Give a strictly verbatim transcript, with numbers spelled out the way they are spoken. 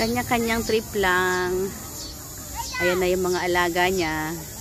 Kanya-kanyang trip lang. Ayan na yung mga alaga niya.